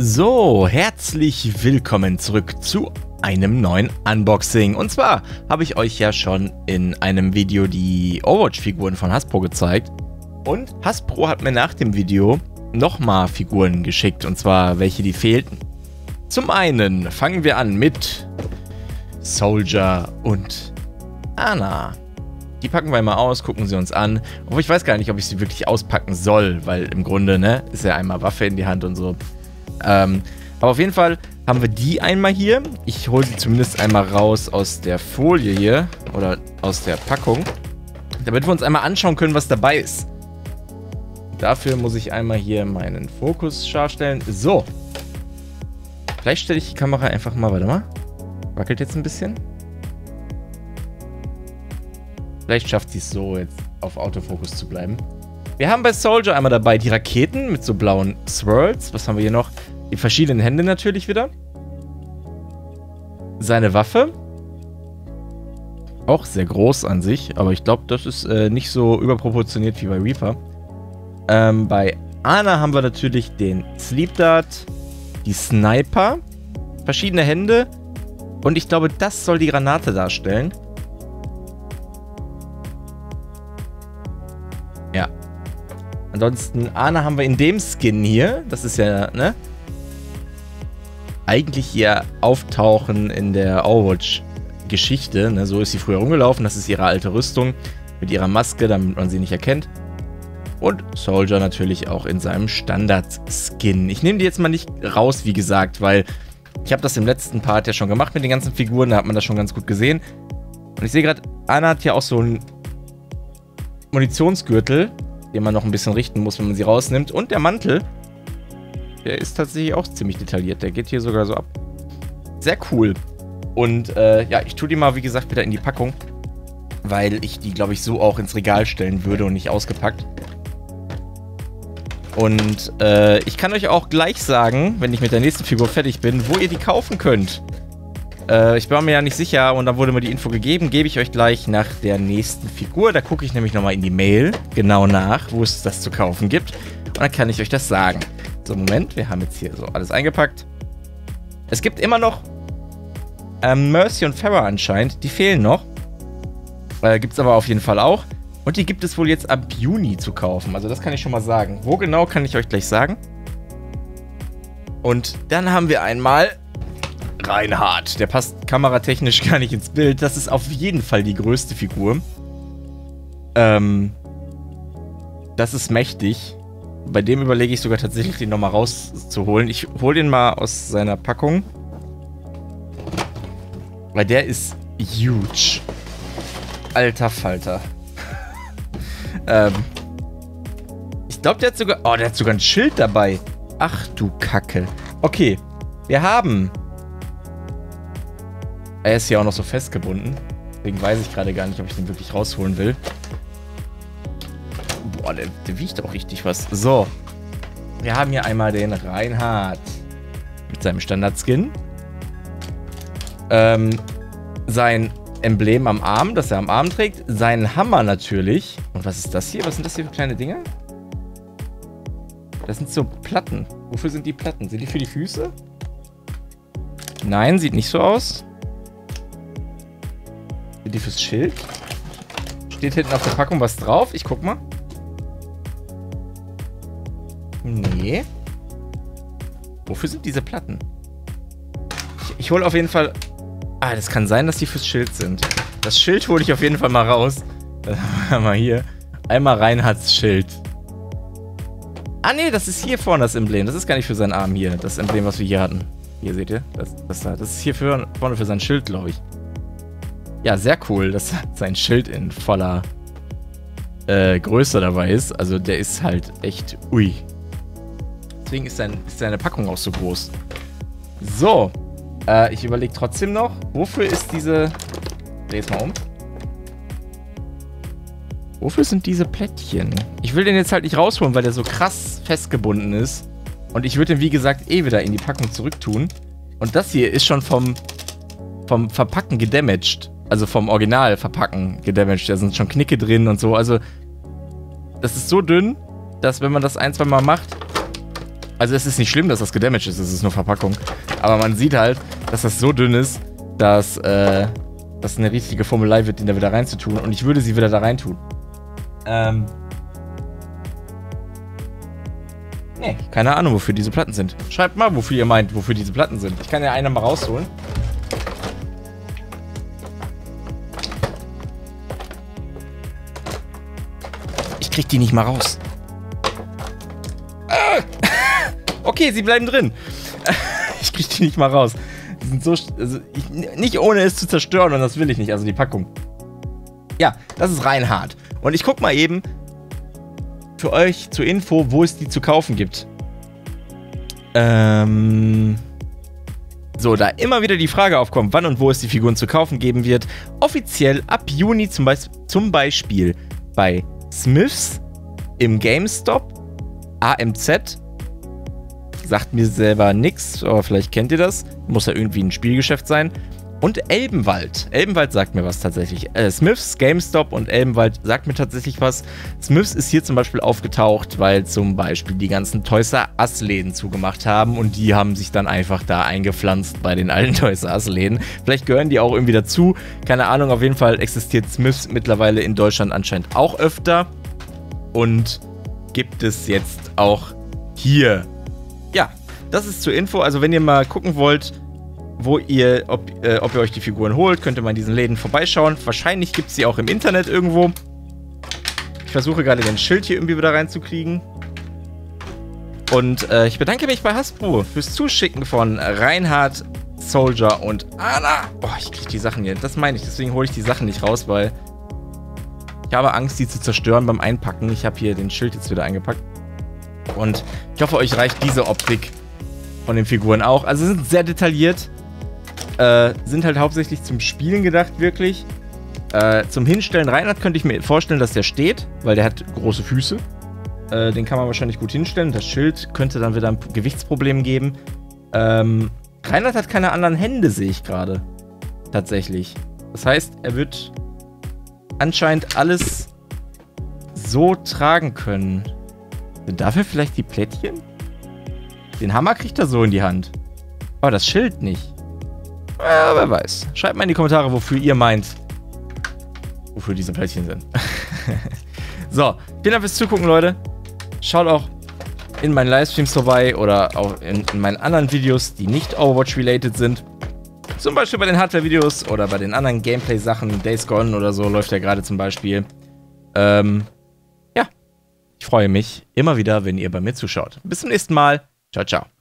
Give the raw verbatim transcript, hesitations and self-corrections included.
So, herzlich willkommen zurück zu einem neuen Unboxing. Und zwar habe ich euch ja schon in einem Video die Overwatch-Figuren von Hasbro gezeigt. Und Hasbro hat mir nach dem Video nochmal Figuren geschickt, und zwar welche, die fehlten. Zum einen fangen wir an mit Soldier und Ana. Die packen wir mal aus, gucken sie uns an. Aber ich weiß gar nicht, ob ich sie wirklich auspacken soll, weil im Grunde, ne, ist ja einmal Waffe in die Hand und so. Ähm, aber auf jeden Fall haben wir die einmal hier. Ich hole sie zumindest einmal raus aus der Folie hier oder aus der Packung, damit wir uns einmal anschauen können, was dabei ist. Dafür muss ich einmal hier meinen Fokus scharf stellen. So. Vielleicht stelle ich die Kamera einfach mal, warte mal. Wackelt jetzt ein bisschen. Vielleicht schafft sie es so, jetzt auf Autofokus zu bleiben. Wir haben bei Soldier einmal dabei die Raketen mit so blauen Swirls. Was haben wir hier noch? Die verschiedenen Hände natürlich wieder. Seine Waffe. Auch sehr groß an sich, aber ich glaube, das ist äh, nicht so überproportioniert wie bei Reaper. Ähm, bei Ana haben wir natürlich den Sleep Dart, die Sniper, verschiedene Hände und ich glaube, das soll die Granate darstellen. Ja. Ansonsten, Ana haben wir in dem Skin hier. Das ist ja, ne? Eigentlich ihr Auftauchen in der Overwatch-Geschichte. Ne? So ist sie früher rumgelaufen. Das ist ihre alte Rüstung mit ihrer Maske, damit man sie nicht erkennt. Und Soldier natürlich auch in seinem Standard-Skin. Ich nehme die jetzt mal nicht raus, wie gesagt, weil ich habe das im letzten Part ja schon gemacht mit den ganzen Figuren. Da hat man das schon ganz gut gesehen. Und ich sehe gerade, Ana hat ja auch so einen Munitionsgürtel, den man noch ein bisschen richten muss, wenn man sie rausnimmt. Und der Mantel, der ist tatsächlich auch ziemlich detailliert. Der geht hier sogar so ab. Sehr cool. Und äh, ja, ich tue die mal, wie gesagt, wieder in die Packung, weil ich die, glaube ich, so auch ins Regal stellen würde und nicht ausgepackt. Und äh, ich kann euch auch gleich sagen, wenn ich mit der nächsten Figur fertig bin, wo ihr die kaufen könnt. Äh, ich war mir ja nicht sicher und dann wurde mir die Info gegeben, gebe ich euch gleich nach der nächsten Figur. Da gucke ich nämlich nochmal in die Mail genau nach, wo es das zu kaufen gibt. Und dann kann ich euch das sagen. So, Moment, wir haben jetzt hier so alles eingepackt. Es gibt immer noch ähm, Mercy und Pharah anscheinend. Die fehlen noch. Äh, gibt es aber auf jeden Fall auch. Und die gibt es wohl jetzt ab Juni zu kaufen. Also das kann ich schon mal sagen. Wo genau, kann ich euch gleich sagen. Und dann haben wir einmal Reinhardt. Der passt kameratechnisch gar nicht ins Bild. Das ist auf jeden Fall die größte Figur. Ähm, das ist mächtig. Bei dem überlege ich sogar tatsächlich, den nochmal rauszuholen. Ich hole den mal aus seiner Packung. Weil der ist huge. Alter Falter. ähm, ich glaube, der hat sogar... Oh, der hat sogar ein Schild dabei. Ach du Kacke. Okay, wir haben... Er ist hier auch noch so festgebunden. Deswegen weiß ich gerade gar nicht, ob ich den wirklich rausholen will. Boah, der, der wiegt auch richtig was. So. Wir haben hier einmal den Reinhardt. Mit seinem Standard-Skin. Ähm, sein Emblem am Arm, das er am Arm trägt. Seinen Hammer natürlich. Und was ist das hier? Was sind das hier für kleine Dinge? Das sind so Platten. Wofür sind die Platten? Sind die für die Füße? Nein, sieht nicht so aus. Die fürs Schild. Steht hinten auf der Packung was drauf? Ich guck mal. Nee. Wofür sind diese Platten? Ich, ich hole auf jeden Fall... Ah, das kann sein, dass die fürs Schild sind. Das Schild hole ich auf jeden Fall mal raus. Dann haben wir hier einmal Reinhardts Schild. Ah, nee, das ist hier vorne das Emblem. Das ist gar nicht für seinen Arm hier. Das Emblem, was wir hier hatten. Hier seht ihr. Das, das, das ist hier für, vorne für sein Schild, glaube ich. Ja, sehr cool, dass sein Schild in voller äh, Größe dabei ist. Also der ist halt echt ui. Deswegen ist, sein, ist seine Packung auch so groß. So, äh, ich überlege trotzdem noch, wofür ist diese... Dreh es mal um. Wofür sind diese Plättchen? Ich will den jetzt halt nicht rausholen, weil der so krass festgebunden ist. Und ich würde den, wie gesagt, eh wieder in die Packung zurücktun. Und das hier ist schon vom, vom Verpacken gedamaged. Also vom Original verpacken gedamaged. Da sind schon Knicke drin und so. Also, das ist so dünn, dass wenn man das ein, zwei Mal macht, Also es ist nicht schlimm, dass das gedamaged ist, es ist nur Verpackung. Aber man sieht halt, dass das so dünn ist, dass äh, das eine richtige Formelei wird, den da wieder reinzutun. Und ich würde sie wieder da reintun. Ähm. Nee, keine Ahnung, wofür diese Platten sind. Schreibt mal, wofür ihr meint, wofür diese Platten sind. Ich kann ja eine mal rausholen. Ich krieg die nicht mal raus. Okay, sie bleiben drin. Ich krieg die nicht mal raus. Die sind so... Also ich, nicht ohne es zu zerstören, und das will ich nicht, also die Packung. Ja, das ist Reinhardt. Und ich guck mal eben für euch zur Info, wo es die zu kaufen gibt. Ähm... So, da immer wieder die Frage aufkommt, wann und wo es die Figuren zu kaufen geben wird. Offiziell ab Juni zum, Be zum Beispiel bei Smiths, im GameStop, A M Z, sagt mir selber nix, aber vielleicht kennt ihr das. Muss ja irgendwie ein Spielgeschäft sein. Und Elbenwald. Elbenwald sagt mir was tatsächlich. Äh, Smiths, GameStop und Elbenwald sagt mir tatsächlich was. Smiths ist hier zum Beispiel aufgetaucht, weil zum Beispiel die ganzen Toys R Us-Läden zugemacht haben und die haben sich dann einfach da eingepflanzt bei den alten Toys R Us-Läden. Vielleicht gehören die auch irgendwie dazu. Keine Ahnung, auf jeden Fall existiert Smiths mittlerweile in Deutschland anscheinend auch öfter. Und gibt es jetzt auch hier. Ja, das ist zur Info. Also wenn ihr mal gucken wollt, wo ihr, ob, äh, ob ihr euch die Figuren holt, könnt ihr mal in diesen Läden vorbeischauen. Wahrscheinlich gibt es sie auch im Internet irgendwo. Ich versuche gerade den Schild hier irgendwie wieder reinzukriegen. Und äh, ich bedanke mich bei Hasbro fürs Zuschicken von Reinhardt, Soldier und Anna. Boah, ich kriege die Sachen hier. Das meine ich, deswegen hole ich die Sachen nicht raus, weil ich habe Angst, die zu zerstören beim Einpacken. Ich habe hier den Schild jetzt wieder eingepackt. Und ich hoffe, euch reicht diese Optik von den Figuren auch. Also sie sind sehr detailliert. Äh, sind halt hauptsächlich zum Spielen gedacht, wirklich. Äh, zum Hinstellen Reinhardt könnte ich mir vorstellen, dass der steht, weil der hat große Füße. Äh, den kann man wahrscheinlich gut hinstellen. Das Schild könnte dann wieder ein Gewichtsproblem geben. Ähm, Reinhardt hat keine anderen Hände, sehe ich gerade. Tatsächlich. Das heißt, er wird anscheinend alles so tragen können. Sind dafür vielleicht die Plättchen? Den Hammer kriegt er so in die Hand. Aber das Schild nicht. Ja, wer weiß. Schreibt mal in die Kommentare, wofür ihr meint, wofür diese Plättchen sind. So, vielen Dank fürs Zugucken, Leute. Schaut auch in meinen Livestreams vorbei oder auch in, in meinen anderen Videos, die nicht Overwatch-related sind. Zum Beispiel bei den Hardware-Videos oder bei den anderen Gameplay-Sachen. Days Gone oder so läuft ja gerade zum Beispiel. Ähm, ja. Ich freue mich immer wieder, wenn ihr bei mir zuschaut. Bis zum nächsten Mal. Ciao, ciao.